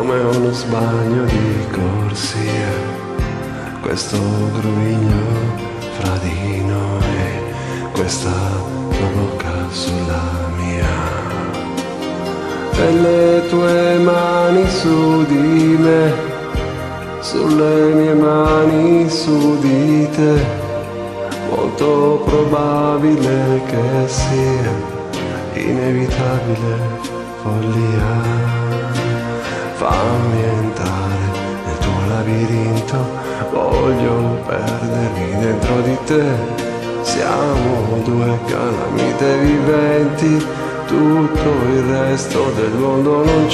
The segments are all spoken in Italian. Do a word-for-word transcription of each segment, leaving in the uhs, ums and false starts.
come uno sbaglio di corsia, questo groviglio fra di noi, questa tua bocca sulla mia, e le tue mani su di me, sulle mie mani su di te, molto probabile che sia inevitabile follia. Fammi entrare nel tuo labirinto, voglio perdermi dentro di te. Siamo due calamite viventi, tutto il resto del mondo non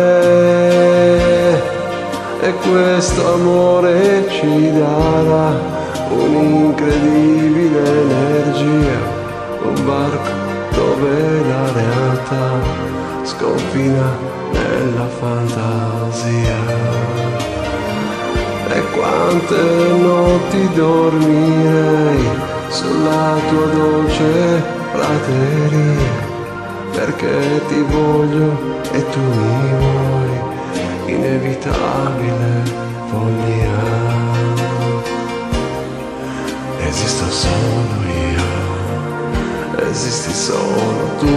c'è. E questo amore ci darà un'incredibile energia, un barco dove la realtà sconfina nella fantasia. E quante notti dormirei sulla tua dolce prateria, perché ti voglio e tu mi vuoi, inevitabile follia. Esisto solo io, esisti solo tu,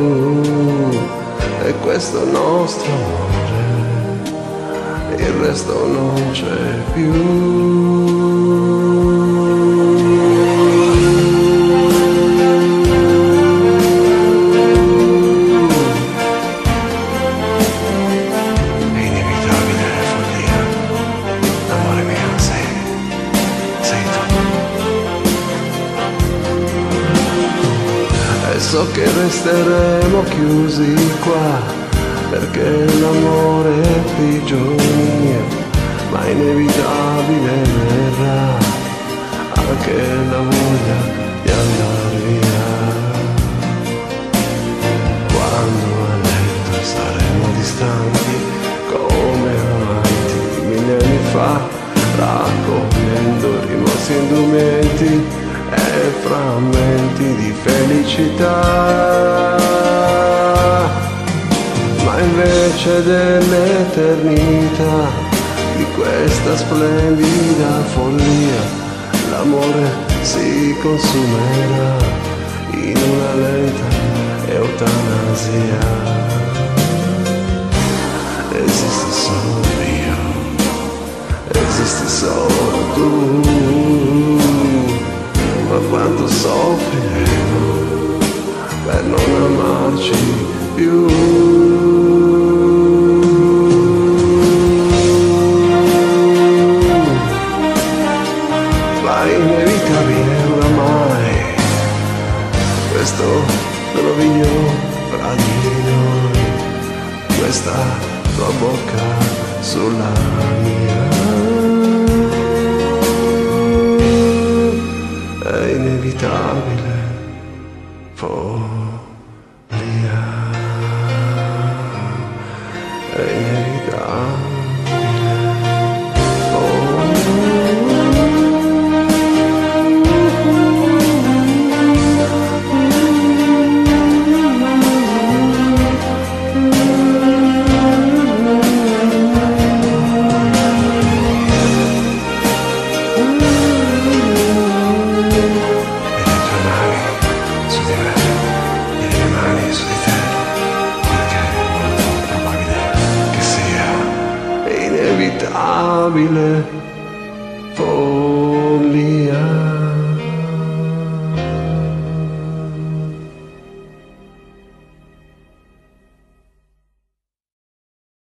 e questo è il nostro amore, il resto non c'è più. È inevitabile follia, amore mio, sei, sei tu. E so che resteremo chiusi qua, perché l'amore è prigionia, ma inevitabile verrà anche la voglia di andar via. Quando a letto saremo distanti come amanti di millenni fa, raccogliendo rimorsi e indumenti e frammenti di felicità. Ma invece dell'eternità, di questa splendida follia, l'amore si consumerà in una lenta eutanasia. Esisti solo io, esisti solo tu, ma quanto soffriremo per non amarci più. Inevitabile oramai, questo groviglio fra di noi, questa tua bocca sulla mia, è inevitabile follia, è inevitabile. Inevitabile